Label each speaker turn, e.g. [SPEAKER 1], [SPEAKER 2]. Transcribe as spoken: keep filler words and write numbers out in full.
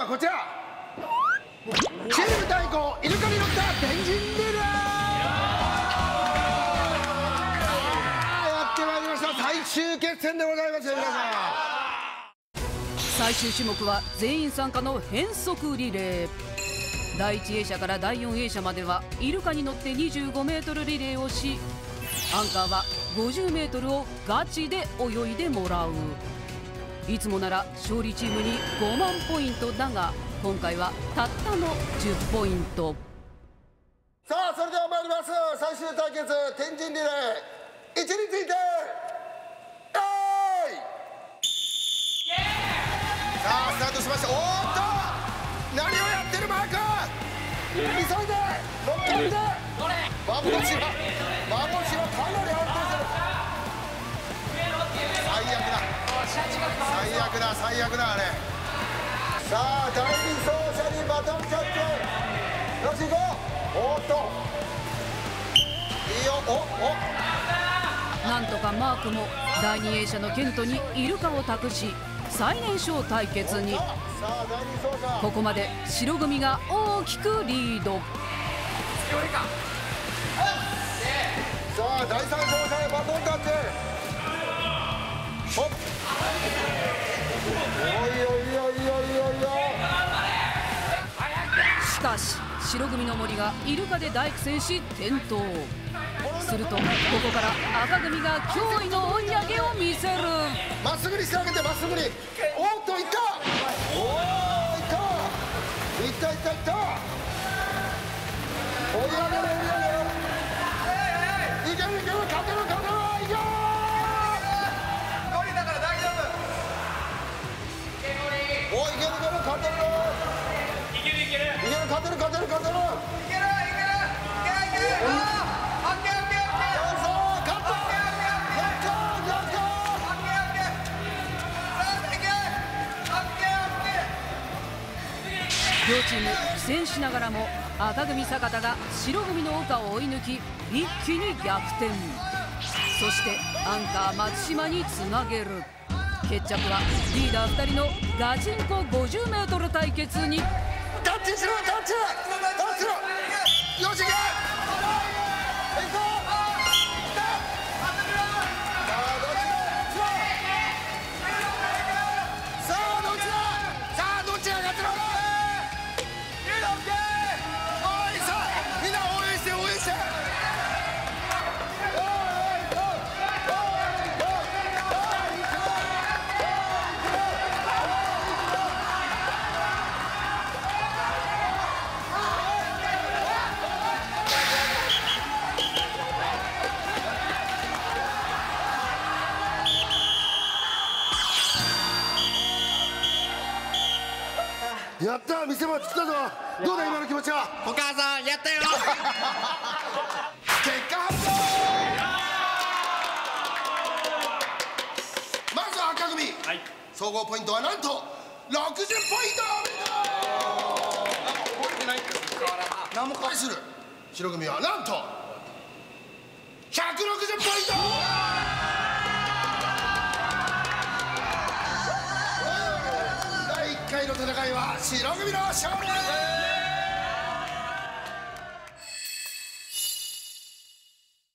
[SPEAKER 1] はこちら、チーム対抗イルカに乗った天神リレー。やってまいりました、最終決戦でございますよ皆さん。
[SPEAKER 2] 最終種目は全員参加の変速リレー。だいいち泳者からだいよん泳者まではイルカに乗ってにじゅうごメートルリレーをし、アンカーはごじゅうメートルをガチで泳いでもらう。いつもなら勝利チームにごまんポイントだが、今回はたったのじゅっポイント。
[SPEAKER 1] さあそれでは参ります。最終対決天神リレー、位置についてさあスタートしました。おーっと何をやってるマーク、急いで乗っかって幻は幻はかなり安定する。最悪だ最悪だ最悪だあれ。さあ第二走者にバトンタッチ、よし行こう。おーっといいよ、おお
[SPEAKER 2] なんとかマークもだいに泳者のケントにイルカを託し、最年少対決に。ここまで白組が大きくリード。
[SPEAKER 1] さあだいさん走者へバトンタッチ。ほっおいおいおいおいおいおい。
[SPEAKER 2] しかし白組の森がイルカで大苦戦し転倒。するとここから赤組が驚異の追い上げを見せる。
[SPEAKER 1] まっすぐにしてあげて、まっすぐに。おっといった、おおいったいったいったいった、追い上げる追い上げる、いけるいける、勝てる勝てる、いける。ゴリだから大丈夫。おいいけるいける、勝てるいけるいけるいける、勝てる勝てる勝てる、いけるいけるいけるいける。
[SPEAKER 2] 両チーム苦戦しながらも赤組坂田が白組の岡を追い抜き一気に逆転。そしてアンカー松島につなげる。決着はリーダーふたりのガチンコ ごじゅうメートル 対決に。
[SPEAKER 1] タッチしろタッチタッチしろ、よしいけ。やったー、見せ場作ったぞ。どうだ今の気持ちは。
[SPEAKER 3] お母さんやったよ
[SPEAKER 1] 結果発表。まずは赤組、はい、総合ポイントはなんとろくじゅっポイント。覚えてないんです。何も返する。白組はなんとひゃくろくじゅっポイント。だいいっかいの戦いは白組の勝利。